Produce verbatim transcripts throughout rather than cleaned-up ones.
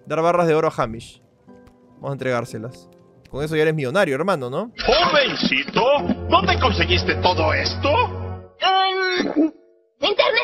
Dar barras de oro a Hamish. Vamos a entregárselas. Con eso ya eres millonario, hermano, ¿no? ¡Jovencito! ¿Dónde conseguiste todo esto? Um, Internet.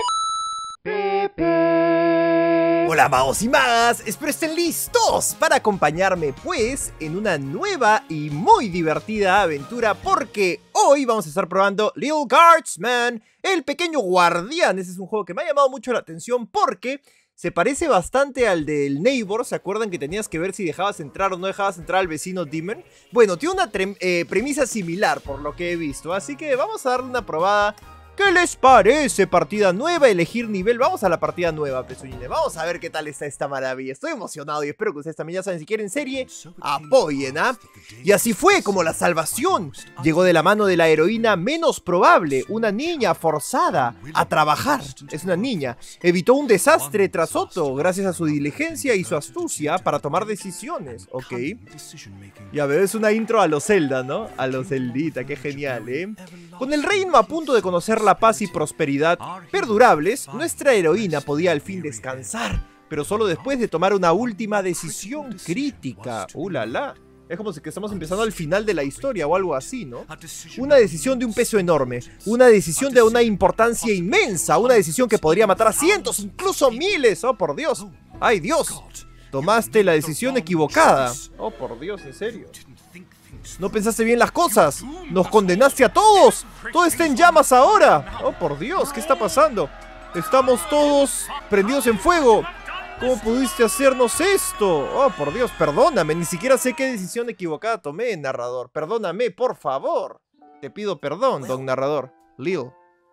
Hola magos y magas, espero estén listos para acompañarme pues en una nueva y muy divertida aventura, porque hoy vamos a estar probando Little Guardsman, el pequeño guardián. Ese es un juego que me ha llamado mucho la atención porque se parece bastante al del Neighbor. ¿Se acuerdan que tenías que ver si dejabas entrar o no dejabas entrar al vecino Demon? Bueno, tiene una eh, premisa similar por lo que he visto, así que vamos a darle una probada. ¿Qué les parece? Partida nueva, elegir nivel. Vamos a la partida nueva, pezuñines. Vamos a ver qué tal está esta maravilla. Estoy emocionado y espero que ustedes también, ya saben, si quieren serie, apoyen, ¿ah? Y así fue como la salvación llegó de la mano de la heroína menos probable, una niña forzada a trabajar. Es una niña. Evitó un desastre tras otro gracias a su diligencia y su astucia para tomar decisiones. Ok. Ya veo, es una intro a los Zelda, ¿no? A los Zeldita, qué genial, ¿eh? Con el reino a punto de conocer la paz y prosperidad perdurables, nuestra heroína podía al fin descansar, pero solo después de tomar una última decisión crítica. ¡Uh, la, la! Es como si que estamos empezando al final de la historia o algo así, ¿no? Una decisión de un peso enorme, una decisión de una importancia inmensa, una decisión que podría matar a cientos, incluso miles. ¡Oh, por Dios! ¡Ay, Dios! Tomaste la decisión equivocada. ¡Oh, por Dios, en serio! No pensaste bien las cosas. Nos condenaste a todos. Todo está en llamas ahora. Oh, por Dios, ¿qué está pasando? Estamos todos prendidos en fuego. ¿Cómo pudiste hacernos esto? Oh, por Dios, perdóname. Ni siquiera sé qué decisión equivocada tomé, narrador. Perdóname, por favor. Te pido perdón, don narrador. Lil.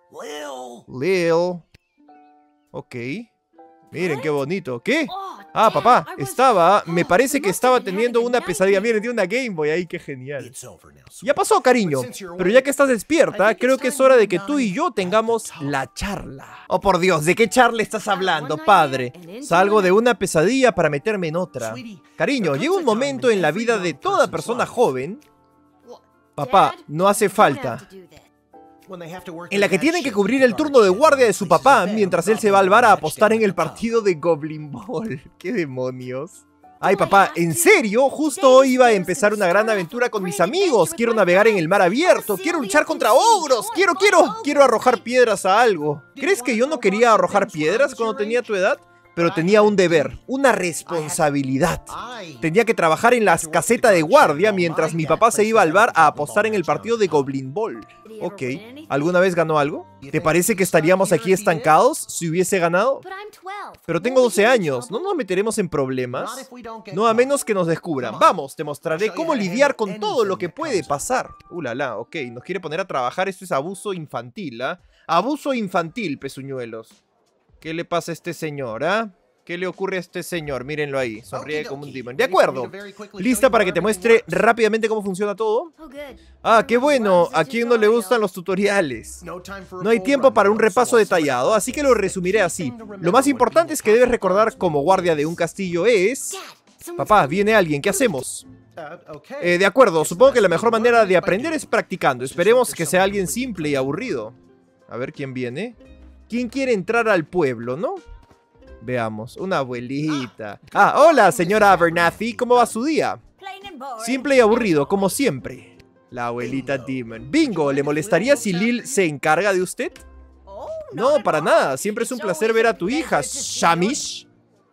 Lil. Ok. Miren, qué bonito. ¿Qué? Ah, papá, estaba, me parece que estaba teniendo una pesadilla. Miren, tiene una Game Boy ahí, qué genial. Ya pasó, cariño, pero ya que estás despierta, creo que es hora de que tú y yo tengamos la charla. Oh, por Dios, ¿de qué charla estás hablando, padre? Salgo de una pesadilla para meterme en otra. Cariño, llega un momento en la vida de toda persona joven. Papá, no hace falta. En la que tienen que cubrir el turno de guardia de su papá mientras él se va al bar a apostar en el partido de Goblin Ball. ¿Qué demonios? Ay, papá, ¿en serio? Justo hoy iba a empezar una gran aventura con mis amigos. Quiero navegar en el mar abierto. Quiero luchar contra ogros. Quiero, quiero, quiero arrojar piedras a algo. ¿Crees que yo no quería arrojar piedras cuando tenía tu edad? Pero tenía un deber, una responsabilidad. Tenía que trabajar en la caseta de guardia mientras mi papá se iba al bar a apostar en el partido de Goblin Ball. Ok, ¿alguna vez ganó algo? ¿Te parece que estaríamos aquí estancados si hubiese ganado? Pero tengo doce años, ¿no nos meteremos en problemas? No, a menos que nos descubran. Vamos, te mostraré cómo lidiar con todo lo que puede pasar. Uh, la, la, ok, nos quiere poner a trabajar. Esto es abuso infantil, ¿ah? ¿eh? Abuso infantil, pezuñuelos. ¿Qué le pasa a este señor, ah? ¿eh? ¿Qué le ocurre a este señor? Mírenlo ahí, sonríe como un demon. De acuerdo, ¿lista para que te muestre rápidamente cómo funciona todo? Ah, qué bueno, a quien no le gustan los tutoriales. No hay tiempo para un repaso detallado, así que lo resumiré así. Lo más importante es que debes recordar como guardia de un castillo es... Papá, viene alguien, ¿qué hacemos? Eh, de acuerdo, supongo que la mejor manera de aprender es practicando. Esperemos que sea alguien simple y aburrido. A ver quién viene. ¿Quién quiere entrar al pueblo, no? Veamos, una abuelita. Ah, hola, señora Abernathy, ¿cómo va su día? Simple y aburrido, como siempre. La abuelita Demon. Bingo, ¿le molestaría si Lil se encarga de usted? No, para nada, siempre es un placer ver a tu hija, Shamish.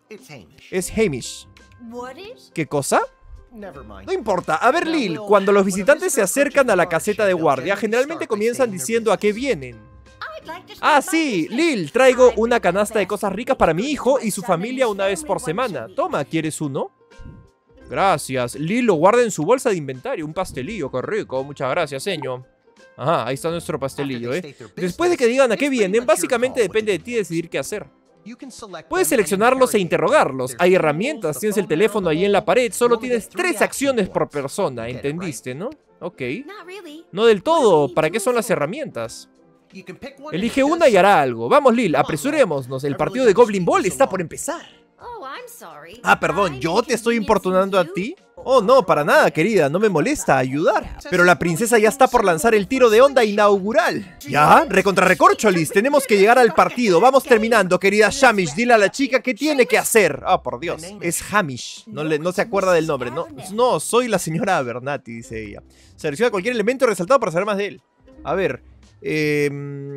Es Hamish. ¿Qué cosa? No importa. A ver, Lil, cuando los visitantes se acercan a la caseta de guardia, generalmente comienzan diciendo a qué vienen. Ah, sí, Lil, traigo una canasta de cosas ricas para mi hijo y su familia una vez por semana. Toma, ¿quieres uno? Gracias. Lil lo guarda en su bolsa de inventario. Un pastelillo, qué rico. Muchas gracias, señor. Ajá, ahí está nuestro pastelillo, ¿eh? Después de que digan a qué vienen, básicamente depende de ti decidir qué hacer. Puedes seleccionarlos e interrogarlos. Hay herramientas, tienes el teléfono ahí en la pared. Solo tienes tres acciones por persona, ¿entendiste, no? Ok. No del todo. ¿Para qué son las herramientas? Elige una y hará algo. Vamos, Lil, apresurémonos. El partido de Goblin Ball está por empezar. Ah, perdón, ¿yo te estoy importunando a ti? Oh, no, para nada, querida, no me molesta ayudar. Pero la princesa ya está por lanzar el tiro de onda inaugural. ¿Ya? Recontrarrecorcholis, tenemos que llegar al partido. Vamos terminando, querida Shamish. Dile a la chica qué tiene que hacer. Ah, oh, por Dios. Es Hamish. No, le, no se acuerda del nombre. No, no, soy la señora Abernathy, dice ella. Selecciona cualquier elemento resaltado para saber más de él. A ver... Eh,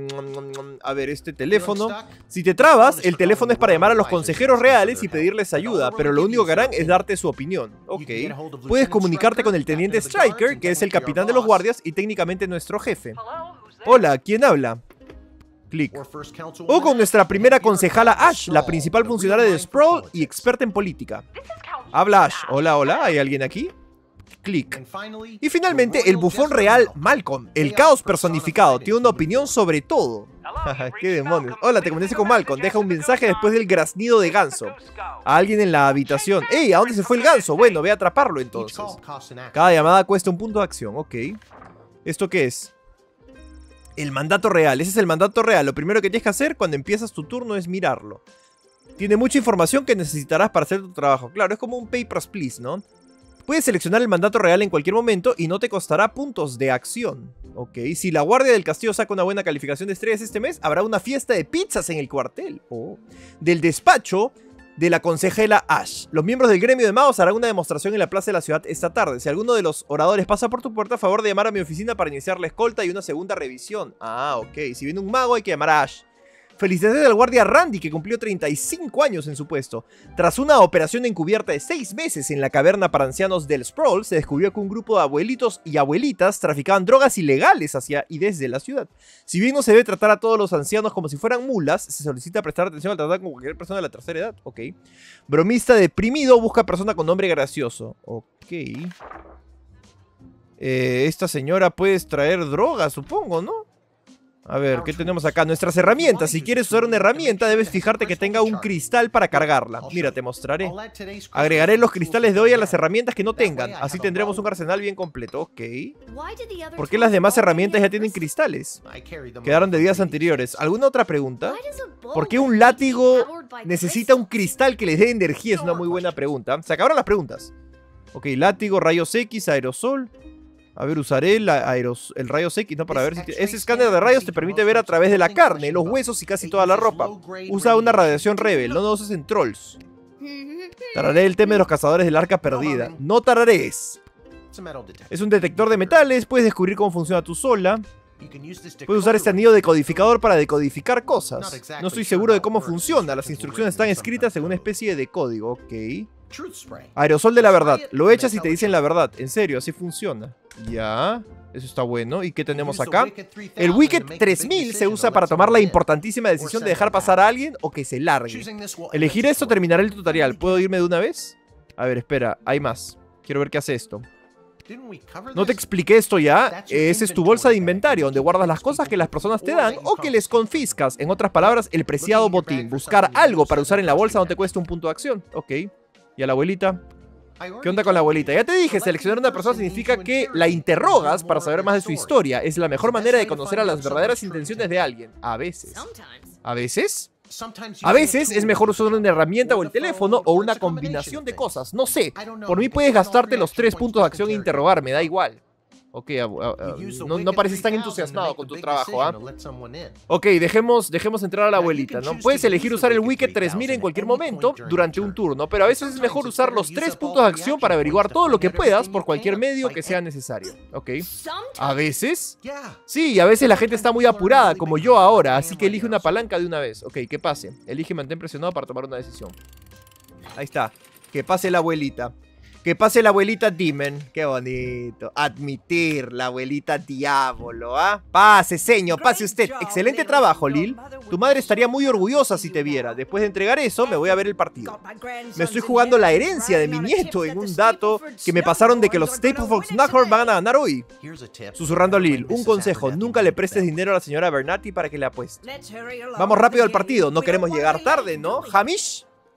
a ver, este teléfono. Si te trabas, el teléfono es para llamar a los consejeros reales y pedirles ayuda, pero lo único que harán es darte su opinión. Ok. Puedes comunicarte con el teniente Striker, que es el capitán de los guardias y técnicamente nuestro jefe. Hola, ¿quién habla? Clic. O con nuestra primera concejala Ash, la principal funcionaria de Sproul y experta en política. Habla Ash. Hola, hola, ¿hay alguien aquí? Clic. Y finalmente, el bufón real Malcolm, el caos personificado, tiene una opinión sobre todo. ¡Qué demonios! Hola, te comunicaste con Malcolm. Deja un mensaje después del graznido de ganso. A alguien en la habitación. ¡Ey! ¿A dónde se fue el ganso? Bueno, ve a atraparlo entonces. Cada llamada cuesta un punto de acción. Ok. ¿Esto qué es? El mandato real. Ese es el mandato real. Lo primero que tienes que hacer cuando empiezas tu turno es mirarlo. Tiene mucha información que necesitarás para hacer tu trabajo. Claro, es como un Papers, Please, ¿no? Puedes seleccionar el mandato real en cualquier momento y no te costará puntos de acción. Ok, si la guardia del castillo saca una buena calificación de estrellas este mes, habrá una fiesta de pizzas en el cuartel. Oh. Del despacho de la consejera Ash. Los miembros del gremio de magos harán una demostración en la plaza de la ciudad esta tarde. Si alguno de los oradores pasa por tu puerta, a favor de llamar a mi oficina para iniciar la escolta y una segunda revisión. Ah, ok. Si viene un mago hay que llamar a Ash. Felicidades al guardia Randy, que cumplió treinta y cinco años en su puesto. Tras una operación encubierta de seis meses en la caverna para ancianos del Sproul, se descubrió que un grupo de abuelitos y abuelitas traficaban drogas ilegales hacia y desde la ciudad. Si bien no se debe tratar a todos los ancianos como si fueran mulas, se solicita prestar atención al tratar con cualquier persona de la tercera edad. Ok. Bromista deprimido busca persona con nombre gracioso. Ok. Eh, esta señora puede extraer drogas, supongo, ¿no? A ver, ¿qué tenemos acá? Nuestras herramientas. Si quieres usar una herramienta, debes fijarte que tenga un cristal para cargarla. Mira, te mostraré. Agregaré los cristales de hoy a las herramientas que no tengan. Así tendremos un arsenal bien completo. Ok. ¿Por qué las demás herramientas ya tienen cristales? Quedaron de días anteriores. ¿Alguna otra pregunta? ¿Por qué un látigo necesita un cristal que les dé energía? Es una muy buena pregunta. Se acabaron las preguntas. Ok, látigo, rayos X, aerosol. A ver, usaré el, aeros, el rayos X, ¿no? Para ver si... Ese escáner de rayos te permite ver a través de la carne, los huesos y casi toda la ropa. Usa una radiación rebel, no lo uses en trolls. Tararé el tema de los cazadores del arca perdida. No tararees. Es un detector de metales, puedes descubrir cómo funciona tú sola. Puedes usar este anillo decodificador para decodificar cosas. No estoy seguro de cómo funciona, las instrucciones están escritas en una especie de código, ok. Aerosol de la verdad, lo echas y te dicen la verdad, en serio, así funciona. Ya, eso está bueno. ¿Y qué tenemos acá? El Wicked tres mil se usa para tomar la importantísima decisión de dejar pasar a alguien o que se largue. Elegir esto terminará el tutorial. ¿Puedo irme de una vez? A ver, espera, hay más. Quiero ver qué hace esto. ¿No te expliqué esto ya? Esa es tu bolsa de inventario, donde guardas las cosas que las personas te dan o que les confiscas. En otras palabras, el preciado botín. Buscar algo para usar en la bolsa no te cuesta un punto de acción. Ok. ¿Y a la abuelita? ¿Qué onda con la abuelita? Ya te dije, seleccionar a una persona significa que la interrogas para saber más de su historia. Es la mejor manera de conocer a las verdaderas intenciones de alguien. A veces. ¿A veces? A veces es mejor usar una herramienta o el teléfono o una combinación de cosas. No sé. Por mí puedes gastarte los tres puntos de acción e interrogar. Me da igual. Ok, uh, uh, uh, no, no pareces tan entusiasmado con tu trabajo, ¿ah? ¿eh? Ok, dejemos, dejemos entrar a la abuelita, ¿no? Puedes elegir usar el Wicked tres mil en cualquier momento durante un turno, pero a veces es mejor usar los tres puntos de acción para averiguar todo lo que puedas por cualquier medio que sea necesario. Ok. ¿A veces? Sí, a veces la gente está muy apurada, como yo ahora, así que elige una palanca de una vez. Ok, que pase. Elige mantén presionado para tomar una decisión. Ahí está. Que pase la abuelita. Que pase la abuelita Demon. Qué bonito. Admitir, la abuelita Diablo, ¿ah? Pase, señor, pase usted. Excelente trabajo, Lil. Tu madre estaría muy orgullosa si te viera. Después de entregar eso, me voy a ver el partido. Me estoy jugando la herencia de mi nieto en un dato que me pasaron de que los Staples Fox Knuckles van a ganar hoy. Susurrando a Lil. Un consejo, nunca le prestes dinero a la señora Abernathy para que le apueste. Vamos rápido al partido. No queremos llegar tarde, ¿no, Hamish?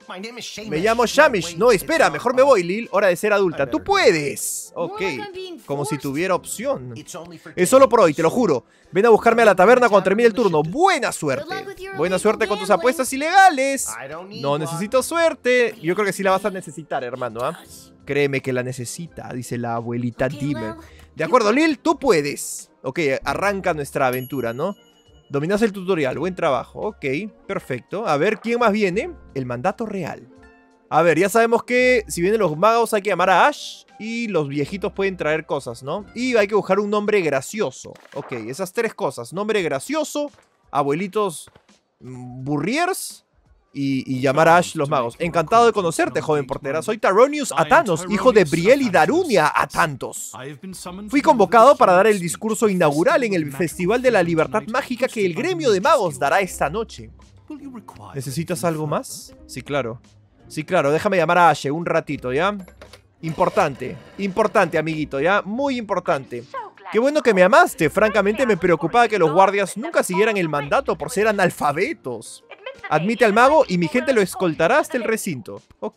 Me llamo Shamish. No, espera, mejor me voy, Lil. Hora de ser adulta. ¡Tú puedes! Ok. Como si tuviera opción. Es solo por hoy, te lo juro. Ven a buscarme a la taberna cuando termine el turno. ¡Buena suerte! Buena suerte con tus apuestas ilegales. No necesito suerte. Yo creo que sí la vas a necesitar, hermano, ¿ah? Créeme que la necesita, dice la abuelita Dimmer. De acuerdo, Lil, tú puedes. Ok, arranca nuestra aventura, ¿no? Dominas el tutorial, buen trabajo. Ok, perfecto. A ver, ¿quién más viene? El mandato real. A ver, ya sabemos que si vienen los magos hay que llamar a Ash. Y los viejitos pueden traer cosas, ¿no? Y hay que buscar un nombre gracioso. Ok, esas tres cosas. Nombre gracioso, abuelitos burriers y, y llamar a Ash los magos. Encantado de conocerte, joven portera. Soy Tyronius Atanos, hijo de Brielle y Darunia Atantos. Fui convocado para dar el discurso inaugural en el Festival de la Libertad Mágica que el gremio de magos dará esta noche. ¿Necesitas algo más? Sí, claro. Sí, claro, déjame llamar a Ashe un ratito, ¿ya? Importante, importante, amiguito, ¿ya? Muy importante. Qué bueno que me amaste. Francamente me preocupaba que los guardias nunca siguieran el mandato por ser analfabetos. Admite al mago y mi gente lo escoltará hasta el recinto. Ok.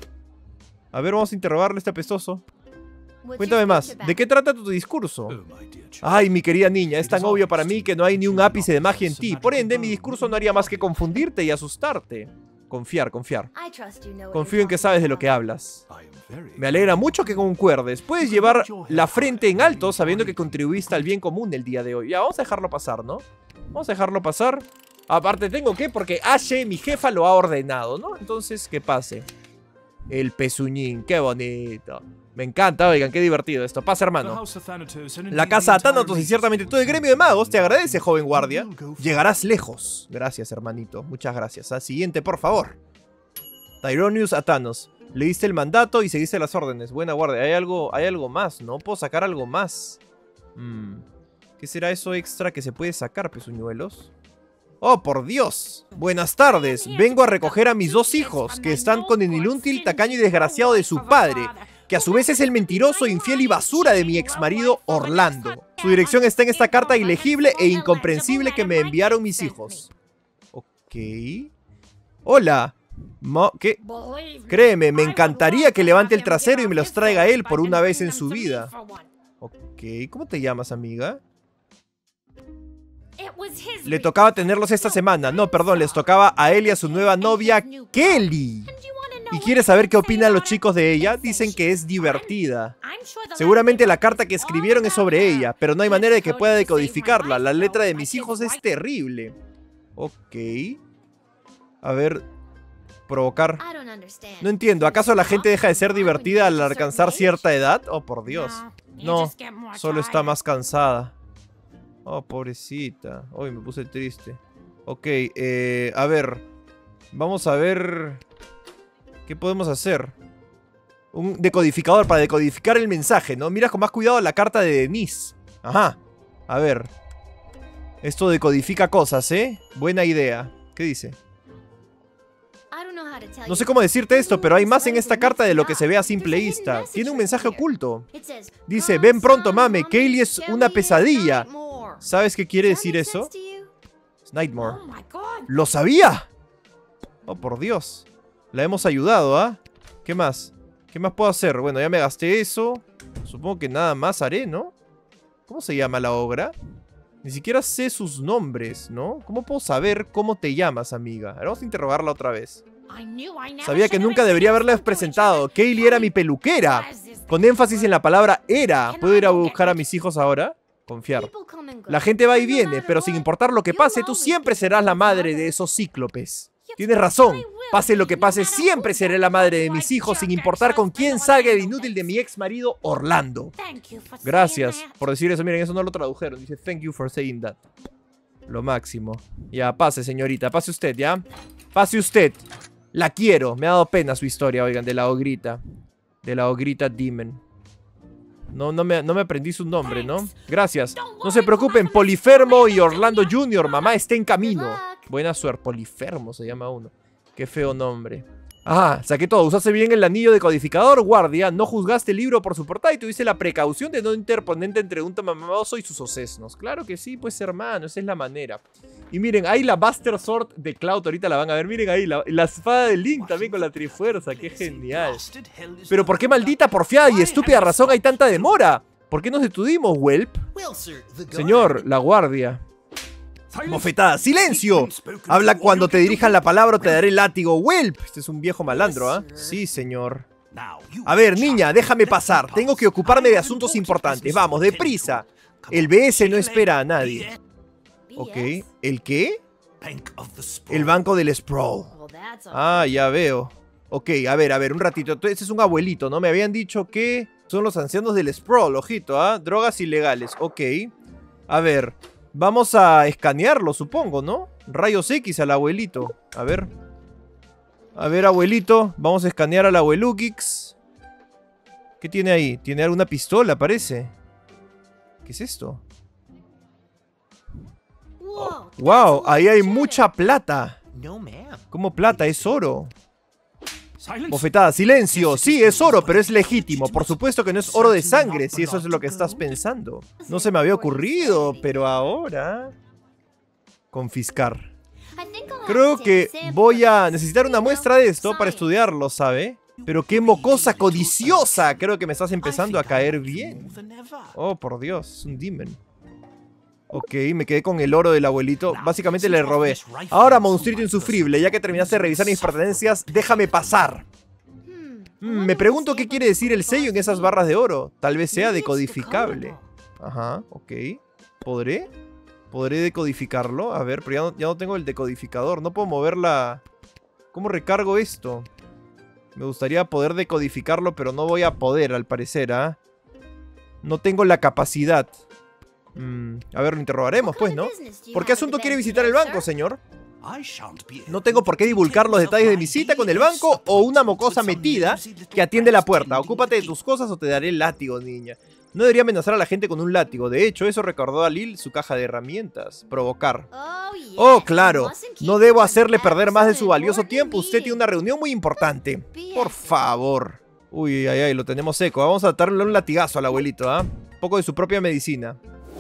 A ver, vamos a interrogarle a este apestoso. Cuéntame más, ¿de qué trata tu discurso? Ay, mi querida niña, es tan obvio para mí que no hay ni un ápice de magia en ti. Por ende, mi discurso no haría más que confundirte y asustarte. Confiar, confiar. Confío en que sabes de lo que hablas. Me alegra mucho que concuerdes. Puedes llevar la frente en alto sabiendo que contribuiste al bien común el día de hoy. Ya, vamos a dejarlo pasar, ¿no? Vamos a dejarlo pasar. Aparte tengo que, porque Ashe, mi jefa, lo ha ordenado, ¿no? Entonces, que pase. El pezuñín, qué bonito. Me encanta, oigan, qué divertido esto. Pasa, hermano. La casa Thanatos y ciertamente todo el gremio de magos te agradece, joven guardia. Llegarás lejos. Gracias, hermanito. Muchas gracias. Al siguiente, por favor. Tyronius Atanos. Leíste el mandato y seguiste las órdenes. Buena guardia. Hay algo, hay algo más, ¿no? ¿Puedo sacar algo más? Hmm. ¿Qué será eso extra que se puede sacar, pezuñuelos? ¡Oh, por Dios! Buenas tardes. Vengo a recoger a mis dos hijos, que están con el inútil, tacaño y desgraciado de su padre, que a su vez es el mentiroso, infiel y basura de mi exmarido Orlando. Su dirección está en esta carta ilegible e incomprensible que me enviaron mis hijos. Ok. Hola. Mo ¿Qué? Créeme, me encantaría que levante el trasero y me los traiga él por una vez en su vida. Ok. ¿Cómo te llamas, amiga? Le tocaba tenerlos esta semana. No, perdón, les tocaba a él y a su nueva novia, Kelly. ¿Y quieres saber qué opinan los chicos de ella? Dicen que es divertida. Seguramente la carta que escribieron es sobre ella, pero no hay manera de que pueda decodificarla. La letra de mis hijos es terrible. Ok. A ver... Provocar. No entiendo, ¿acaso la gente deja de ser divertida al alcanzar cierta edad? Oh, por Dios. No, solo está más cansada. Oh, pobrecita. Hoy me puse triste. Ok, eh, a ver. Vamos a ver... ¿Qué podemos hacer? Un decodificador para decodificar el mensaje, ¿no? Mira con más cuidado la carta de Denise. Ajá. A ver. Esto decodifica cosas, ¿eh? Buena idea. ¿Qué dice? No sé cómo decirte esto, pero hay más en esta carta de lo que se ve a simple vista. Tiene un mensaje oculto. Dice, ven pronto, mame, Kaylee es una pesadilla. ¿Sabes qué quiere decir eso? Es Nightmare. ¡Lo sabía! Oh, por Dios. La hemos ayudado, ¿ah? ¿eh? ¿Qué más? ¿Qué más puedo hacer? Bueno, ya me gasté eso. Supongo que nada más haré, ¿no? ¿Cómo se llama la obra? Ni siquiera sé sus nombres, ¿no? ¿Cómo puedo saber cómo te llamas, amiga? Ahora vamos a interrogarla otra vez. Sabía que nunca debería haberla presentado. Kaylee era mi peluquera. Con énfasis en la palabra era. ¿Puedo ir a buscar a mis hijos ahora? Confiar. La gente va y viene, pero sin importar lo que pase, tú siempre serás la madre de esos cíclopes. Tienes razón. Pase lo que pase, siempre seré la madre de mis hijos, sin importar con quién salga el inútil de mi ex marido, Orlando. Gracias por decir eso. Miren, eso no lo tradujeron. Dice, thank you for saying that. Lo máximo. Ya, pase, señorita. Pase usted, ¿ya? Pase usted. La quiero. Me ha dado pena su historia, oigan, de la ogrita. De la ogrita Demon. No, no me, no me aprendí su nombre, ¿no? Gracias. No se preocupen, Polifermo y Orlando junior Mamá está en camino. Buena suerte. Polifermo se llama uno. Qué feo nombre. Ah, saqué todo. Usaste bien el anillo decodificador, guardia. No juzgaste el libro por su portada y tuviste la precaución de no interponerte entre un tamamamoso y sus osesnos. Claro que sí, pues hermano, esa es la manera. Y miren, ahí la Buster Sword de Cloud, ahorita la van a ver. Miren ahí, la, la espada de Link también con la trifuerza. Qué genial. Pero ¿por qué maldita, porfiada y estúpida razón hay tanta demora? ¿Por qué nos detuvimos, Whelp? Señor, la guardia. Bofetada, ¡silencio! Habla cuando te dirijan la palabra o te daré el látigo. Whelp, este es un viejo malandro, ¿ah? ¿eh? Sí, señor. A ver, niña, déjame pasar. Tengo que ocuparme de asuntos importantes. Vamos, deprisa. El B S no espera a nadie. Ok, ¿el qué? El banco del Sprawl. Ah, ya veo. Ok, a ver, a ver, un ratito. Ese es un abuelito, ¿no? Me habían dicho que son los ancianos del Sprawl, ojito, ¿ah? ¿eh? Drogas ilegales, ok. A ver, vamos a escanearlo, supongo, ¿no? Rayos X al abuelito. A ver. A ver, abuelito. Vamos a escanear al abuelukix. ¿Qué tiene ahí? Tiene alguna pistola, parece. ¿Qué es esto? Oh, wow, ahí hay mucha plata. ¿Cómo plata? Es oro. Bofetada, silencio. Sí, es oro, pero es legítimo. Por supuesto que no es oro de sangre, si eso es lo que estás pensando. No se me había ocurrido, pero ahora... Confiscar. Creo que voy a necesitar una muestra de esto para estudiarlo, ¿sabe? Pero qué mocosa codiciosa. Creo que me estás empezando a caer bien. Oh, por Dios, es un demon. Ok, me quedé con el oro del abuelito. Básicamente le robé. Ahora, monstruito insufrible, ya que terminaste de revisar mis pertenencias, déjame pasar. Mm, me pregunto qué quiere decir el sello en esas barras de oro. Tal vez sea decodificable. Ajá, ok. ¿Podré? ¿Podré decodificarlo? A ver, pero ya no, ya no tengo el decodificador. No puedo mover la... ¿Cómo recargo esto? Me gustaría poder decodificarlo, pero no voy a poder, al parecer, ¿ah? ¿eh? No tengo la capacidad. Mm, a ver, lo interrogaremos, pues, ¿no? ¿Por qué asunto quiere visitar el banco, señor? No tengo por qué divulgar los detalles de mi cita con el banco o una mocosa metida que atiende la puerta. Ocúpate de tus cosas o te daré el látigo, niña. No debería amenazar a la gente con un látigo. De hecho, eso recordó a Lil su caja de herramientas. Provocar. Oh, claro. No debo hacerle perder más de su valioso tiempo. Usted tiene una reunión muy importante. Por favor. Uy, ay, ay, lo tenemos seco. Vamos a darle un latigazo al abuelito, ¿ah? ¿eh? Un poco de su propia medicina.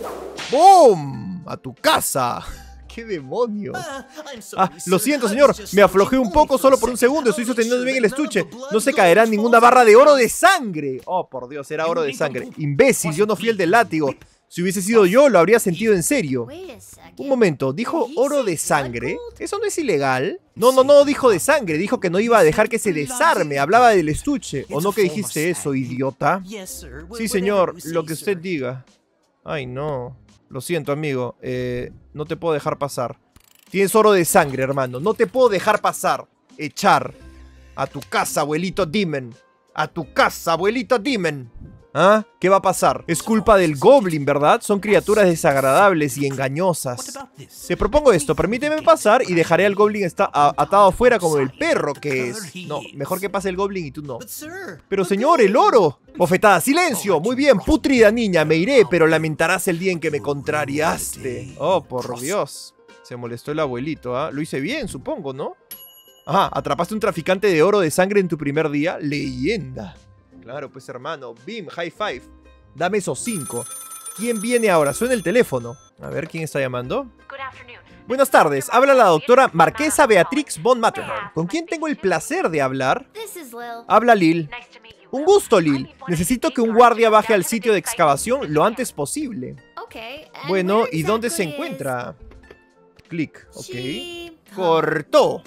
¡Boom! ¡A tu casa! ¡Qué demonios! Ah, lo siento, señor. Me aflojé un poco solo por un segundo. Estoy sosteniendo bien el estuche. No se caerá ninguna barra de oro de sangre. Oh, por Dios, era oro de sangre. Imbécil, yo no fui el del látigo. Si hubiese sido yo, lo habría sentido en serio. Un momento, ¿dijo oro de sangre? ¿Eso no es ilegal? No, no, no dijo de sangre. Dijo que no iba a dejar que se desarme. Hablaba del estuche. ¿O no que dijiste eso, idiota? Sí, señor, lo que usted diga. Ay, no. Lo siento, amigo. Eh, no te puedo dejar pasar. Tienes oro de sangre, hermano. No te puedo dejar pasar. Echar. A tu casa, abuelito Demon. A tu casa, abuelito Demon. ¿Ah? ¿Qué va a pasar? Es culpa del Goblin, ¿verdad? Son criaturas desagradables y engañosas. Te propongo esto. Permíteme pasar y dejaré al Goblin está atado afuera como el perro que es. No, mejor que pase el Goblin y tú no. Pero señor, el oro. Bofetada, silencio. Muy bien, putrida niña. Me iré, pero lamentarás el día en que me contrariaste. Oh, por Dios. Se molestó el abuelito, ¿ah? Lo hice bien, supongo, ¿no? Ajá, atrapaste un traficante de oro de sangre en tu primer día. Leyenda. Claro, pues hermano. Bim, high five. Dame esos cinco. ¿Quién viene ahora? Suena el teléfono. A ver, ¿quién está llamando? Buenas tardes. Habla la doctora Marquesa Beatrix von Matterhorn. ¿Con quién tengo el placer de hablar? Habla Lil. Un gusto, Lil. Necesito que un guardia baje al sitio de excavación lo antes posible. Bueno, ¿y dónde se encuentra? Clic. Ok. Cortó.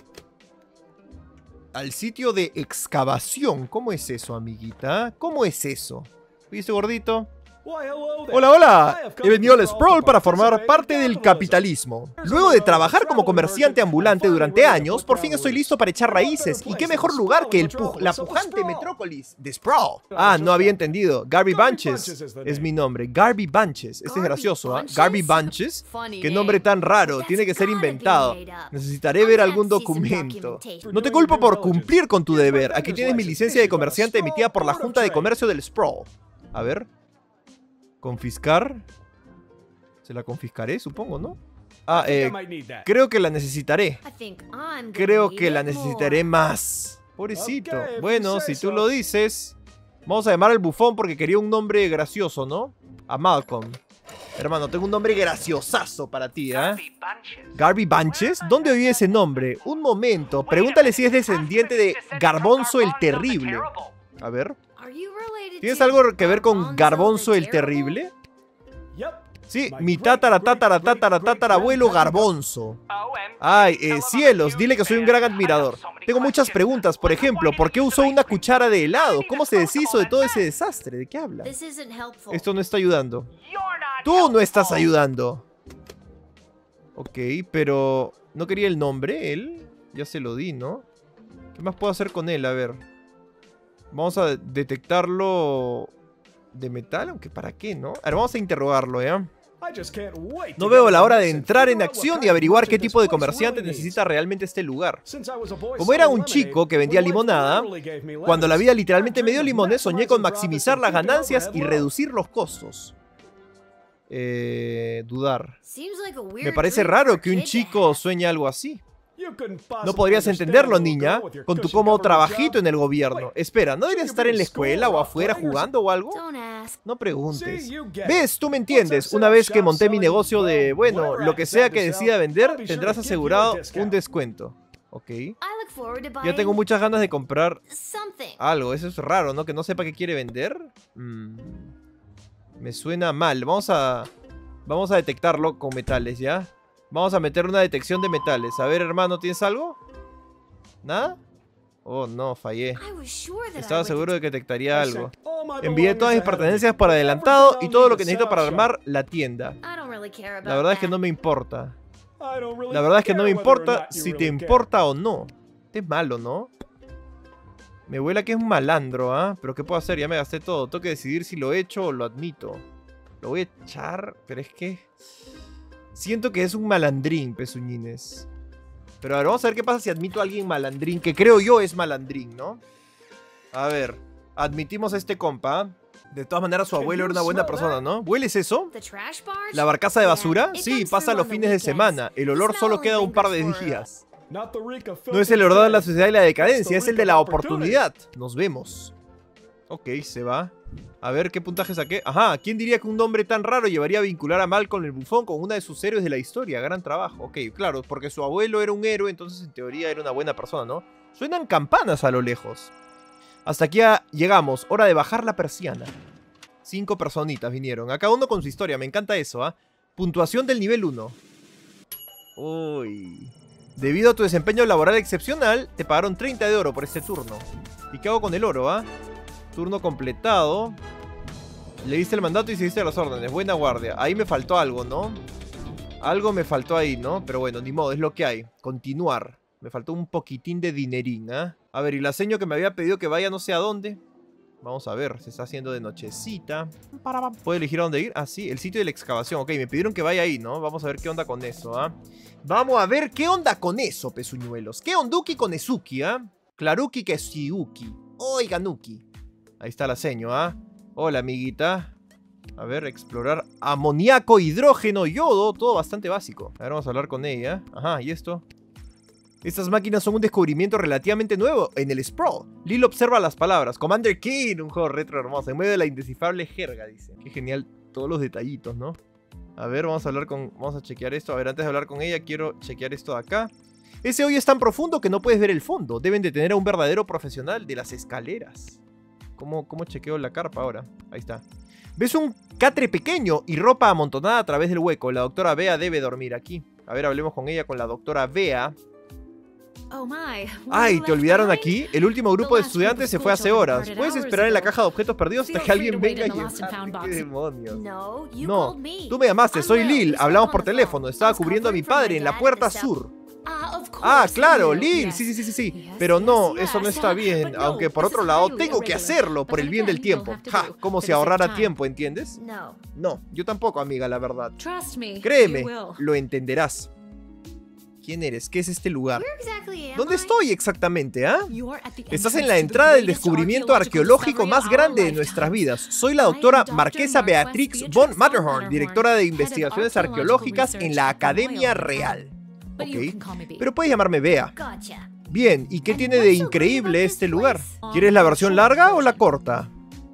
Al sitio de excavación. ¿Cómo es eso, amiguita? ¿Cómo es eso? ¿Viste, gordito? Hola, hola. He venido al Sprawl para formar parte del capitalismo. Luego de trabajar como comerciante ambulante durante años, por fin estoy listo para echar raíces. ¿Y qué mejor lugar que el pu la pujante metrópolis de Sprawl? Ah, no había entendido. Garby Bunches es mi nombre. Garby Bunches. Este es gracioso, ¿ah? ¿eh? Garby Bunches. Qué nombre tan raro. Tiene que ser inventado. Necesitaré ver algún documento. No te culpo por cumplir con tu deber. Aquí tienes mi licencia de comerciante emitida por la Junta de Comercio del Sprawl. A ver. ¿Confiscar? Se la confiscaré, supongo, ¿no? Ah, eh, creo que la necesitaré. Creo que la necesitaré más. Pobrecito. Bueno, si tú lo dices. Vamos a llamar al bufón porque quería un nombre gracioso, ¿no? A Malcolm. Hermano, tengo un nombre graciosazo para ti, ¿eh? ¿Garby Bunches? ¿Dónde oí ese nombre? Un momento. Pregúntale si es descendiente de Garbonzo el Terrible. A ver. ¿Tienes algo que ver con Garbonzo el Terrible? Sí, mi tatara, tatara, tatara, tatara abuelo Garbonzo. Ay, eh, cielos, dile que soy un gran admirador. Tengo muchas preguntas, por ejemplo, ¿por qué usó una cuchara de helado? ¿Cómo se deshizo de todo ese desastre? ¿De qué habla? Esto no está ayudando. Tú no estás ayudando. Ok, pero... ¿no quería el nombre? Él ya se lo di, ¿no? ¿Qué más puedo hacer con él? A ver. Vamos a detectarlo... ¿de metal? Aunque ¿para qué, no? A ver, vamos a interrogarlo, ¿ya? No veo la hora de entrar en acción y averiguar qué tipo de comerciante necesita realmente este lugar. Como era un chico que vendía limonada, cuando la vida literalmente me dio limones, soñé con maximizar las ganancias y reducir los costos. Eh, dudar. Me parece raro que un chico sueñe algo así. No podrías entenderlo, niña, con tu cómodo trabajito en el gobierno. Espera, ¿no deberías estar en la escuela o afuera jugando o algo? No preguntes. ¿Ves? Tú me entiendes. Una vez que monté mi negocio de, bueno, lo que sea que decida vender, tendrás asegurado un descuento. Ok. Ya tengo muchas ganas de comprar algo. Eso es raro, ¿no? Que no sepa qué quiere vender. Mm. Me suena mal. Vamos a... Vamos a detectarlo con metales, ¿ya? Vamos a meter una detección de metales. A ver, hermano, ¿tienes algo? ¿Nada? Oh, no, fallé. Estaba seguro de que detectaría algo. Envié todas mis pertenencias por adelantado y todo lo que necesito para armar la tienda. La verdad es que no me importa. La verdad es que no me importa si te importa o no. Este es malo, ¿no? Me huele que es un malandro, ¿ah? ¿eh? Pero ¿qué puedo hacer? Ya me gasté todo. Tengo que decidir si lo echo o lo admito. Lo voy a echar, pero es que... siento que es un malandrín, pezuñines. Pero a ver, vamos a ver qué pasa si admito a alguien malandrín, que creo yo es malandrín, ¿no? A ver, admitimos a este compa. De todas maneras, su abuelo era una buena persona, ¿no? ¿Hueles eso? ¿La barcaza de basura? Sí, pasa los fines de semana. El olor solo queda un par de días. No es el olor de la sociedad y la decadencia, es el de la oportunidad. Nos vemos. Ok, se va. A ver qué puntaje saqué. Ajá, ¿quién diría que un nombre tan raro llevaría a vincular a Malcolm el bufón con una de sus héroes de la historia? Gran trabajo. Ok, claro, porque su abuelo era un héroe, entonces en teoría era una buena persona, ¿no? Suenan campanas a lo lejos. Hasta aquí llegamos. Hora de bajar la persiana. Cinco personitas vinieron. A cada uno con su historia. Me encanta eso, ¿ah? ¿eh? Puntuación del nivel uno. Uy. Debido a tu desempeño laboral excepcional, te pagaron treinta de oro por este turno. ¿Y qué hago con el oro, ah? ¿eh? Turno completado. Le diste el mandato y seguiste las órdenes. Buena guardia. Ahí me faltó algo, ¿no? Algo me faltó ahí, ¿no? Pero bueno, ni modo, es lo que hay. Continuar. Me faltó un poquitín de dinerín, ¿eh? A ver, y la seño que me había pedido que vaya no sé a dónde. Vamos a ver, se está haciendo de nochecita. ¿Puedo elegir a dónde ir? Ah, sí, el sitio de la excavación. Ok, me pidieron que vaya ahí, ¿no? Vamos a ver qué onda con eso, ¿ah? ¿eh? Vamos a ver qué onda con eso, pezuñuelos. ¿Qué onduki con Ezuki, ah? ¿eh? Claruki que Siuki. Oiganuki. Ahí está la seño, ¿ah? ¿eh? Hola, amiguita. A ver, explorar amoníaco, hidrógeno, yodo. Todo bastante básico. A ver, vamos a hablar con ella. Ajá, ¿y esto? Estas máquinas son un descubrimiento relativamente nuevo en el Sprawl. Lil observa las palabras. Commander King, un juego retro hermoso. En medio de la indescifrable jerga, dice. Qué genial todos los detallitos, ¿no? A ver, vamos a hablar con... Vamos a chequear esto. A ver, antes de hablar con ella, quiero chequear esto de acá. Ese hoyo es tan profundo que no puedes ver el fondo. Deben de tener a un verdadero profesional de las escaleras. ¿Cómo, cómo chequeo la carpa ahora? Ahí está. ¿Ves un catre pequeño y ropa amontonada a través del hueco? La doctora Bea debe dormir aquí. A ver, hablemos con ella, con la doctora Bea. Ay, ¿te olvidaron aquí? El último grupo de estudiantes se fue hace horas. ¿Puedes esperar en la caja de objetos perdidos hasta que alguien venga y llevarme? ¿Qué demonios? No, tú me llamaste, soy Lil. Hablamos por teléfono. Estaba cubriendo a mi padre en la puerta sur. Ah, claro, Lil. Sí, sí, sí, sí. Pero no, eso no está bien. Aunque por otro lado, tengo que hacerlo por el bien del tiempo. Ja, como si ahorrara tiempo, ¿entiendes? No, yo tampoco, amiga, la verdad. Créeme, lo entenderás. ¿Quién eres? ¿Qué es este lugar? ¿Dónde estoy exactamente, ah? ¿eh? Estás en la entrada del descubrimiento arqueológico más grande de nuestras vidas. Soy la doctora Marquesa Beatrix von Matterhorn, directora de investigaciones arqueológicas en la Academia Real. Ok, pero puedes llamarme Bea. Bien, ¿y qué tiene de increíble este lugar? ¿Quieres la versión larga o la corta?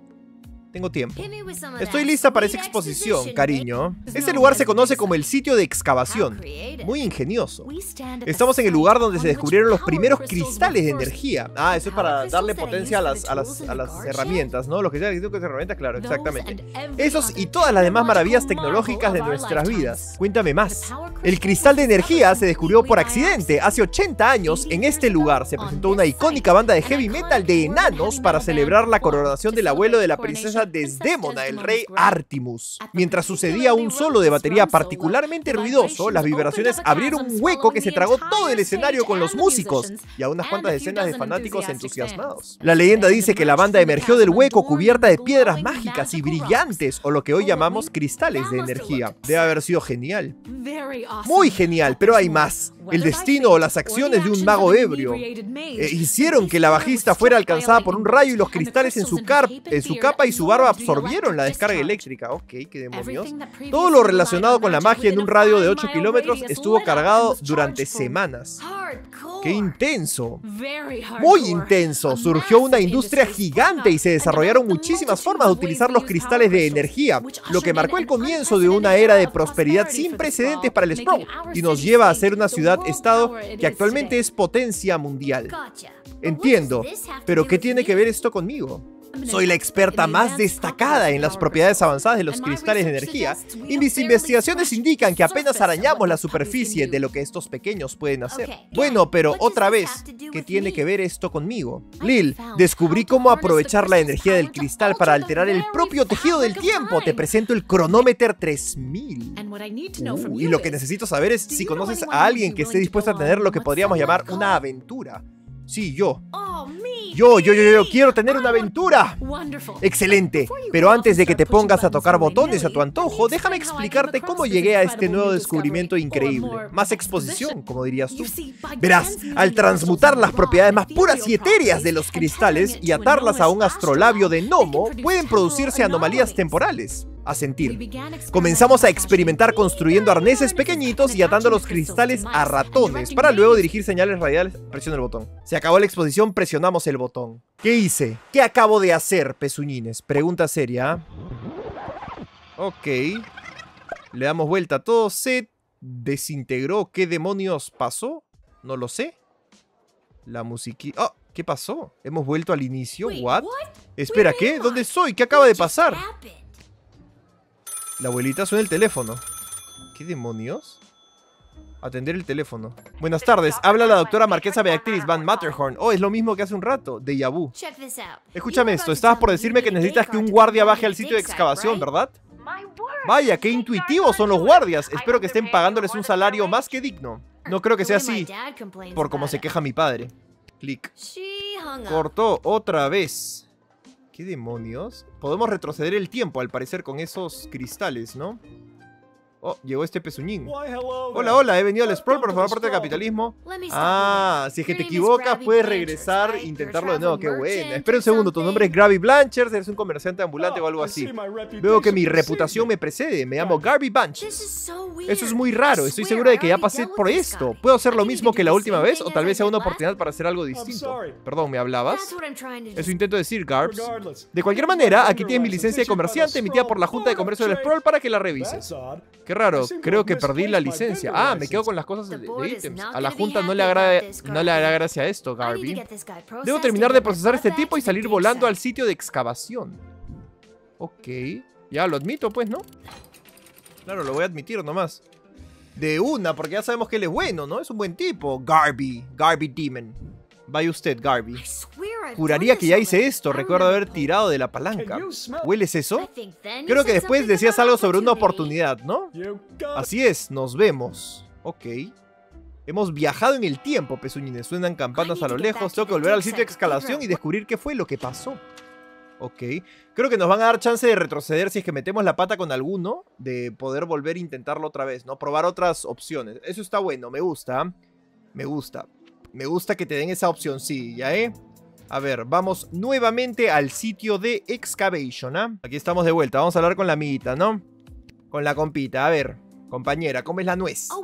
Tengo tiempo. Estoy lista para esa exposición, cariño. Este lugar se conoce como el sitio de excavación. Muy ingenioso. Estamos en el lugar donde se descubrieron los primeros cristales de energía. Ah, eso es para darle potencia a las, a las, a las herramientas, ¿no? Los cristales que son herramientas, claro, exactamente. Esos y todas las demás maravillas tecnológicas de nuestras vidas. Cuéntame más. El cristal de energía se descubrió por accidente. Hace ochenta años, en este lugar, se presentó una icónica banda de heavy metal de enanos para celebrar la coronación del abuelo de la princesa Desdémona, el rey Artemus. Mientras sucedía un solo de batería particularmente ruidoso, las vibraciones abrieron un hueco que se tragó todo el escenario con los músicos y a unas cuantas decenas de fanáticos entusiasmados. La leyenda dice que la banda emergió del hueco cubierta de piedras mágicas y brillantes, o lo que hoy llamamos cristales de energía. Debe haber sido genial. Muy genial, pero hay más. El destino o las acciones de un mago ebrio eh, hicieron que la bajista fuera alcanzada por un rayo y los cristales en su, en su capa y su barba absorbieron la descarga eléctrica. Ok, qué demonios. Todo lo relacionado con la magia en un radio de ocho kilómetros estuvo cargado durante semanas. ¡Qué intenso! Muy intenso. Surgió una industria gigante y se desarrollaron muchísimas formas de utilizar los cristales de energía, lo que marcó el comienzo de una era de prosperidad sin precedentes para el Sprout y nos lleva a ser una ciudad-estado que actualmente es potencia mundial. Entiendo, pero ¿qué tiene que ver esto conmigo? Soy la experta más destacada en las propiedades avanzadas de los cristales de energía y mis investigaciones indican que apenas arañamos la superficie de lo que estos pequeños pueden hacer. Bueno, pero otra vez, ¿qué tiene que ver esto conmigo? Lil, descubrí cómo aprovechar la energía del cristal para alterar el propio tejido del tiempo. Te presento el Chronometer tres mil. Uh, y lo que necesito saber es si conoces a alguien que esté dispuesto a tener lo que podríamos llamar una aventura. Sí, yo. Yo, yo, yo, yo quiero tener una aventura. Excelente. Pero antes de que te pongas a tocar botones a tu antojo, déjame explicarte cómo llegué a este nuevo descubrimiento increíble. Más exposición, como dirías tú. Verás, al transmutar las propiedades más puras y etéreas de los cristales y atarlas a un astrolabio de gnomo, pueden producirse anomalías temporales. A sentir. Comenzamos a experimentar construyendo arneses pequeñitos y atando los cristales a ratones para luego dirigir señales radiales. Presiona el botón. Se acabó la exposición, presionamos el botón. ¿Qué hice? ¿Qué acabo de hacer, pezuñines? Pregunta seria. Ok. Le damos vuelta a todo. Se desintegró. ¿Qué demonios pasó? No lo sé. La musiquita... Oh, ¿qué pasó? ¿Hemos vuelto al inicio? ¿What? Espera, ¿qué? ¿Dónde estoy? ¿Qué acaba de pasar? La abuelita suena el teléfono. ¿Qué demonios? Atender el teléfono. Buenas tardes, habla la doctora Marquesa Beatriz Van Matterhorn. Oh, es lo mismo que hace un rato. Déjà vu. Escúchame esto, estabas por decirme que necesitas que un guardia baje al sitio de excavación, ¿verdad? Vaya, qué intuitivos son los guardias. Espero que estén pagándoles un salario más que digno. No creo que sea así, por como se queja mi padre. Clic. Cortó otra vez. ¿Qué demonios? Podemos retroceder el tiempo, al parecer, con esos cristales, ¿no? Oh, llegó este pezuñín. Hola, hola, he venido al Sprawl para formar parte del capitalismo. Ah, si es que te equivocas, puedes regresar e intentarlo de nuevo. Qué buena. Espera un segundo, tu nombre es Garby Blanchers, eres un comerciante ambulante o algo así. Veo que mi reputación me precede, me llamo Garby Blanchers. Eso es muy raro, estoy segura de que ya pasé por esto. ¿Puedo hacer lo mismo que la última vez o tal vez sea una oportunidad para hacer algo distinto? Perdón, ¿me hablabas? Eso intento decir, Garbs. De cualquier manera, aquí tienes mi licencia de comerciante emitida por la Junta de Comercio del Sprawl para que la revises. Qué raro, creo que perdí la licencia. Ah, me quedo con las cosas de, de ítems. A la Junta no le, agrada, no le hará gracia esto, Garby. Debo terminar de procesar este tipo y salir volando al sitio de excavación. Ok, ya lo admito pues, ¿no? Claro, lo voy a admitir nomás. De una, porque ya sabemos que él es bueno, ¿no? Es un buen tipo. Garby, Garby Demon. Vaya usted, Garby. Juraría que ya hice esto. Recuerdo haber tirado de la palanca. ¿Hueles eso? Creo que después decías algo sobre una oportunidad, ¿no? Así es, nos vemos. Ok. Hemos viajado en el tiempo, pezuñines. Suenan campanas a lo lejos. Tengo que volver al sitio de excavación y descubrir qué fue lo que pasó. Ok. Creo que nos van a dar chance de retroceder si es que metemos la pata con alguno. De poder volver a intentarlo otra vez, ¿no? Probar otras opciones. Eso está bueno, me gusta. Me gusta. Me gusta que te den esa opción, sí, ¿ya, eh? A ver, vamos nuevamente al sitio de excavation, ¿ah? Aquí estamos de vuelta, vamos a hablar con la amiguita, ¿no? Con la compita, a ver, compañera, ¿cómo es la nuez?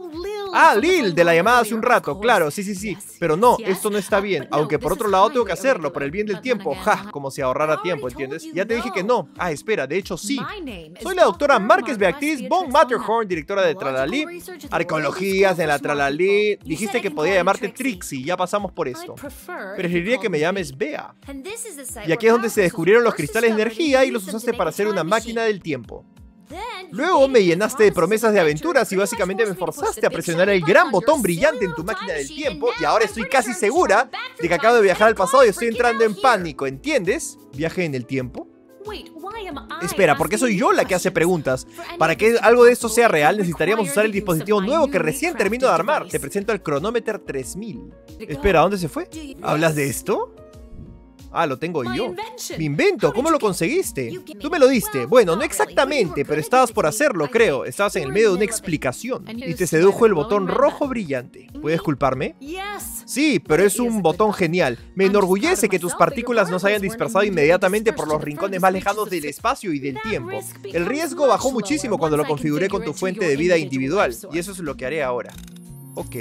Ah, Lil, de la llamada hace un rato, claro, sí, sí, sí. Pero no, esto no está bien, aunque por otro lado tengo que hacerlo, por el bien del tiempo. Ja, como si ahorrara tiempo, ¿entiendes? Ya te dije que no. Ah, espera, de hecho sí. Soy la doctora Márquez Beatriz von Matterhorn, directora de Tralalí. Arqueologías en la Tralalí. Dijiste que podía llamarte Trixie, ya pasamos por esto. Preferiría que me llames Bea. Y aquí es donde se descubrieron los cristales de energía y los usaste para hacer una máquina del tiempo. Luego me llenaste de promesas de aventuras y básicamente me forzaste a presionar el gran botón brillante en tu máquina del tiempo y ahora estoy casi segura de que acabo de viajar al pasado y estoy entrando en pánico, ¿entiendes? ¿Viaje en el tiempo? Espera, ¿por qué soy yo la que hace preguntas? Para que algo de esto sea real necesitaríamos usar el dispositivo nuevo que recién termino de armar. Te presento el Chronometer tres mil. Espera, ¿dónde se fue? ¿Hablas de esto? Ah, lo tengo yo. Mi invento, ¿cómo lo conseguiste? Tú me lo diste. Bueno, no exactamente, pero estabas por hacerlo, creo. Estabas en el medio de una explicación. Y te sedujo el botón rojo brillante. ¿Puedes culparme? Sí, pero es un botón genial. Me enorgullece que tus partículas no se hayan dispersado inmediatamente por los rincones más lejanos del espacio y del tiempo. El riesgo bajó muchísimo cuando lo configuré con tu fuente de vida individual. Y eso es lo que haré ahora. Ok.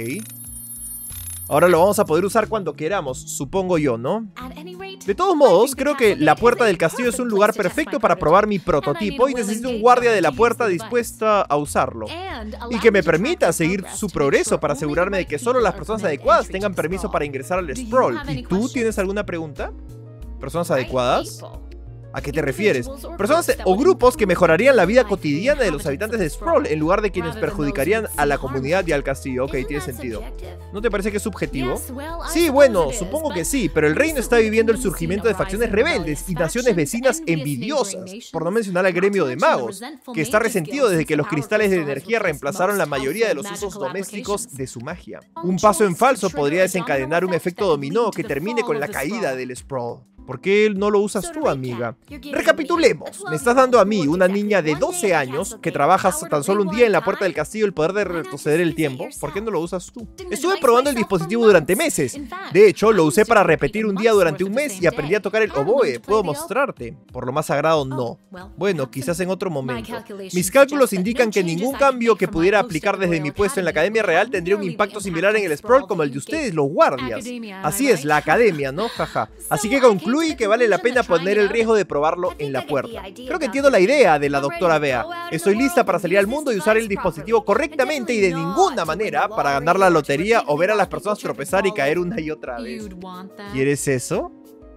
Ahora lo vamos a poder usar cuando queramos, supongo yo, ¿no? De todos modos, creo que la puerta del castillo es un lugar perfecto para probar mi prototipo y necesito un guardia de la puerta dispuesta a usarlo. Y que me permita seguir su progreso para asegurarme de que solo las personas adecuadas tengan permiso para ingresar al Sprawl. ¿Y tú tienes alguna pregunta? ¿Personas adecuadas? ¿A qué te refieres? Personas o grupos que mejorarían la vida cotidiana de los habitantes de Sprawl en lugar de quienes perjudicarían a la comunidad y al castillo. Ok, tiene sentido. ¿No te parece que es subjetivo? Sí, bueno, supongo que sí, pero el reino está viviendo el surgimiento de facciones rebeldes y naciones vecinas envidiosas, por no mencionar al gremio de magos, que está resentido desde que los cristales de energía reemplazaron la mayoría de los usos domésticos de su magia. Un paso en falso podría desencadenar un efecto dominó que termine con la caída del Sprawl. ¿Por qué no lo usas tú, amiga? Recapitulemos. Me estás dando a mí, una niña de doce años, que trabajas tan solo un día en la puerta del castillo, el poder de retroceder el tiempo. ¿Por qué no lo usas tú? Estuve probando el dispositivo durante meses. De hecho, lo usé para repetir un día durante un mes y aprendí a tocar el oboe. Puedo mostrarte. Por lo más sagrado, no. Bueno, quizás en otro momento. Mis cálculos indican que ningún cambio que pudiera aplicar desde mi puesto en la Academia Real tendría un impacto similar en el Sprawl como el de ustedes, los guardias. Así es, la Academia, ¿no? Jaja. Así que concluyo y que vale la pena poner el riesgo de probarlo en la puerta. Creo que entiendo la idea de la doctora Bea. Estoy lista para salir al mundo y usar el dispositivo correctamente y de ninguna manera para ganar la lotería o ver a las personas tropezar y caer una y otra vez. ¿Quieres eso?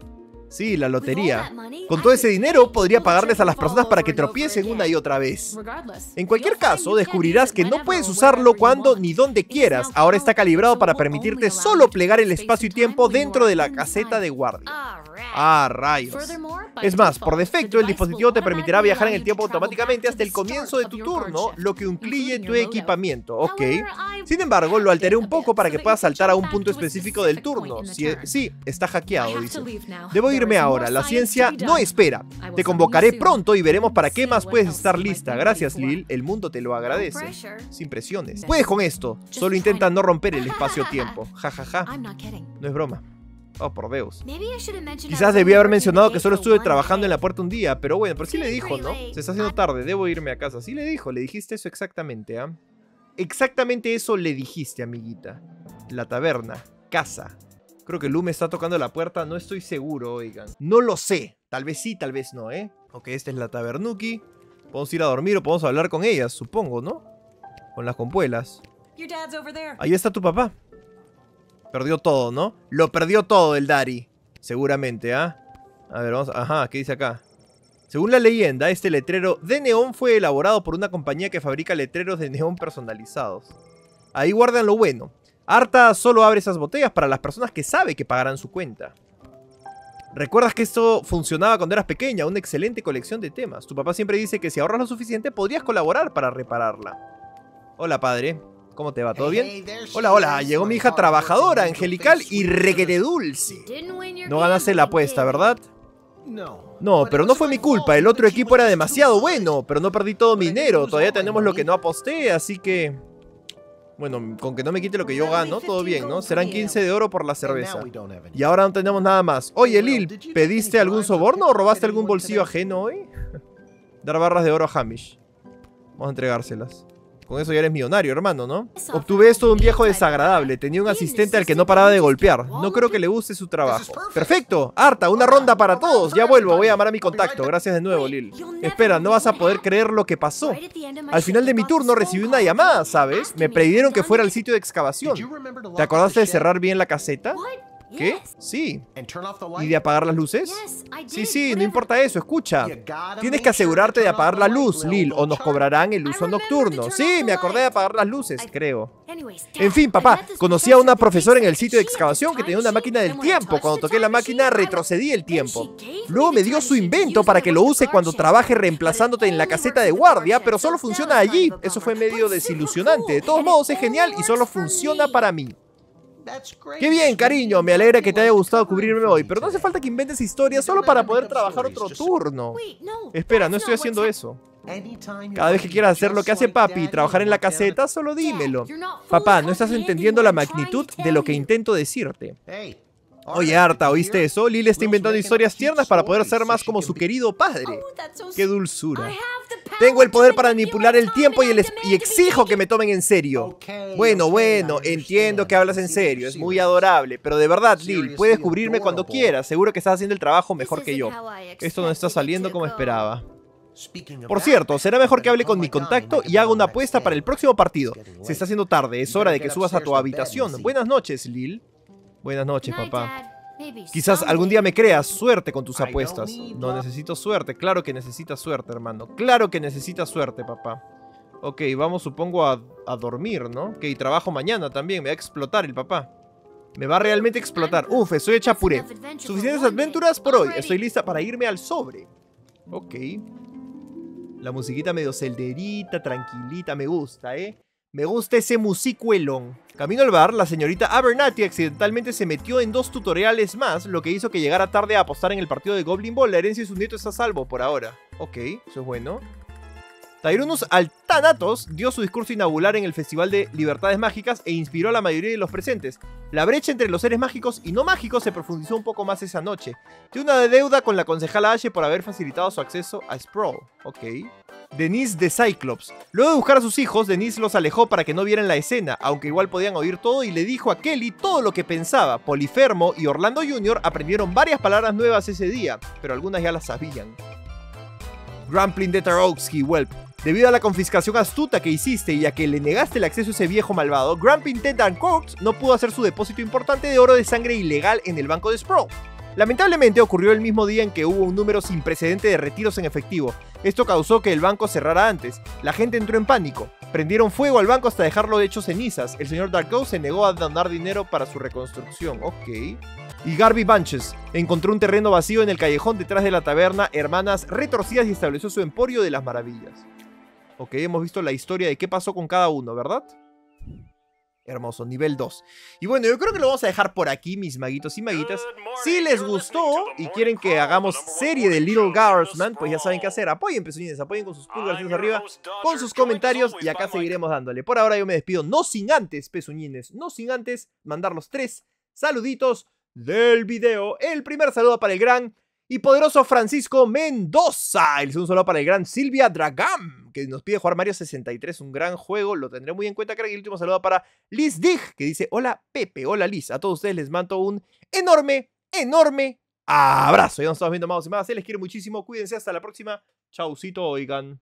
Sí, la lotería. Con todo ese dinero podría pagarles a las personas para que tropiecen una y otra vez. En cualquier caso, descubrirás que no puedes usarlo cuando ni donde quieras. Ahora está calibrado para permitirte solo plegar el espacio y tiempo dentro de la caseta de guardia. Ah, rayos. Es más, por defecto, el dispositivo te permitirá viajar en el tiempo automáticamente hasta el comienzo de tu turno, lo que incluye tu equipamiento. Ok. Sin embargo, lo alteré un poco para que puedas saltar a un punto específico del turno. Sí, sí, está hackeado, dice. Debo irme ahora. La ciencia no espera. Te convocaré pronto y veremos para qué más puedes estar lista. Gracias, Lil. El mundo te lo agradece. Sin presiones. Puedes con esto. Solo intenta no romper el espacio-tiempo. Ja, ja, ja. No es broma. Oh, por Dios. Quizás debí haber mencionado que solo estuve trabajando en la puerta un día, pero bueno, pero sí le dijo, ¿no? Se está haciendo tarde, debo irme a casa. Sí le dijo, le dijiste eso exactamente, ¿ah? ¿eh? Exactamente eso le dijiste, amiguita. La taberna, casa. Creo que Lu me está tocando la puerta, no estoy seguro, oigan. No lo sé, tal vez sí, tal vez no, ¿eh? Ok, esta es la tabernuki. Podemos ir a dormir o podemos hablar con ellas, supongo, ¿no? Con las compuelas. Ahí está tu papá. Perdió todo, ¿no? Lo perdió todo el Daddy. Seguramente, ¿ah? ¿eh? A ver, vamos a... Ajá, ¿qué dice acá? Según la leyenda, este letrero de neón fue elaborado por una compañía que fabrica letreros de neón personalizados. Ahí guardan lo bueno. Arta solo abre esas botellas para las personas que sabe que pagarán su cuenta. ¿Recuerdas que esto funcionaba cuando eras pequeña? Una excelente colección de temas. Tu papá siempre dice que si ahorras lo suficiente podrías colaborar para repararla. Hola, padre. ¿Cómo te va? ¿Todo bien? Hola, hola. Llegó mi hija trabajadora, angelical y requete dulce. No ganaste la apuesta, ¿verdad? No, pero no fue mi culpa. El otro equipo era demasiado bueno, pero no perdí todo mi dinero. Todavía tenemos lo que no aposté, así que... Bueno, con que no me quite lo que yo gano, todo bien, ¿no? Serán quince de oro por la cerveza. Y ahora no tenemos nada más. Oye, Lil, ¿pediste algún soborno o robaste algún bolsillo ajeno hoy? Dar barras de oro a Hamish. Vamos a entregárselas. Con eso ya eres millonario, hermano, ¿no? Obtuve esto de un viejo desagradable. Tenía un asistente al que no paraba de golpear. No creo que le guste su trabajo. ¡Perfecto! Arta, una ronda para todos. Ya vuelvo, voy a llamar a mi contacto. Gracias de nuevo, Lil. Espera, no vas a poder creer lo que pasó. Al final de mi turno recibí una llamada, ¿sabes? Me pidieron que fuera al sitio de excavación. ¿Te acordaste de cerrar bien la caseta? ¿Qué? Sí. ¿Y de apagar las luces? Sí, sí, no importa eso, escucha. Tienes que asegurarte de apagar la luz, Lil, o nos cobrarán el uso nocturno. Sí, me acordé de apagar las luces, creo. En fin, papá, conocí a una profesora en el sitio de excavación que tenía una máquina del tiempo. Cuando toqué la máquina, retrocedí el tiempo. Luego me dio su invento para que lo use cuando trabaje reemplazándote en la caseta de guardia, pero solo funciona allí. Eso fue medio desilusionante. De todos modos, es genial y solo funciona para mí. ¡Qué bien, cariño! Me alegra que te haya gustado cubrirme hoy, pero no hace falta que inventes historias solo para poder trabajar otro turno. Espera, no estoy haciendo eso. Cada vez que quieras hacer lo que hace papi y trabajar en la caseta, solo dímelo. Papá, no estás entendiendo la magnitud de lo que intento decirte. Oye, Arta, ¿oíste eso? Lil está inventando historias tiernas para poder ser más como su querido padre. ¡Qué dulzura! Tengo el poder para manipular el tiempo y, el y exijo que me tomen en serio. Bueno, bueno, entiendo que hablas en serio, es muy adorable, pero de verdad, Lil, puedes cubrirme cuando quieras. Seguro que estás haciendo el trabajo mejor que yo. Esto no está saliendo como esperaba. Por cierto, será mejor que hable con mi contacto y haga una apuesta para el próximo partido. Se está haciendo tarde, es hora de que subas a tu habitación. Buenas noches, Lil. Buenas noches, papá. Quizás algún día me creas. Suerte con tus apuestas. No necesito suerte. Claro que necesitas suerte, hermano. Claro que necesitas suerte, papá. Ok, vamos supongo a, a dormir, ¿no? Ok, trabajo mañana también. Me va a explotar el papá. Me va a realmente explotar. Uf, estoy hecha puré. Suficientes aventuras por hoy. Estoy lista para irme al sobre. Ok. La musiquita medio celderita, tranquilita. Me gusta, ¿eh? Me gusta ese musicuelón. Camino al bar, la señorita Abernathy accidentalmente se metió en dos tutoriales más, lo que hizo que llegara tarde a apostar en el partido de Goblin Ball. La herencia de su nieto está a salvo por ahora. Ok, eso es bueno. Tyrannus Altanatos dio su discurso inaugural en el Festival de Libertades Mágicas e inspiró a la mayoría de los presentes. La brecha entre los seres mágicos y no mágicos se profundizó un poco más esa noche. Tiene una deuda con la concejala Ashe por haber facilitado su acceso a Sprawl. Ok. Denise de Cyclops. Luego de buscar a sus hijos, Denise los alejó para que no vieran la escena, aunque igual podían oír todo, y le dijo a Kelly todo lo que pensaba. Polifermo y Orlando junior aprendieron varias palabras nuevas ese día, pero algunas ya las sabían. Gramplin de Tarowski, Welp. Debido a la confiscación astuta que hiciste y a que le negaste el acceso a ese viejo malvado, Gramplin de Darkcourt no pudo hacer su depósito importante de oro de sangre ilegal en el banco de Sprawl. Lamentablemente ocurrió el mismo día en que hubo un número sin precedente de retiros en efectivo. Esto causó que el banco cerrara antes. La gente entró en pánico. Prendieron fuego al banco hasta dejarlo hecho cenizas. El señor Darko se negó a donar dinero para su reconstrucción. Ok. Y Garby Bunches encontró un terreno vacío en el callejón detrás de la taberna Hermanas Retorcidas y estableció su emporio de las maravillas. Ok, hemos visto la historia de qué pasó con cada uno, ¿verdad? Hermoso, nivel dos. Y bueno, yo creo que lo vamos a dejar por aquí, mis maguitos y maguitas. Si les gustó y quieren que hagamos serie de Little Guardsman, pues ya saben qué hacer. Apoyen, pezuñines, apoyen con sus pulgares arriba, con sus comentarios, y acá seguiremos dándole. Por ahora yo me despido, no sin antes, pezuñines, no sin antes mandar los tres saluditos del video. El primer saludo para el gran y poderoso Francisco Mendoza. El segundo saludo para el gran Silvia Dragam, que nos pide jugar Mario sesenta y tres, un gran juego, lo tendré muy en cuenta, crack. Y el último saludo para Liz Dig, que dice: hola Pepe, hola Liz. A todos ustedes les mando un enorme, enorme abrazo. Ya nos estamos viendo, amados y más. Se les quiere muchísimo, cuídense, hasta la próxima. Chaucito, oigan.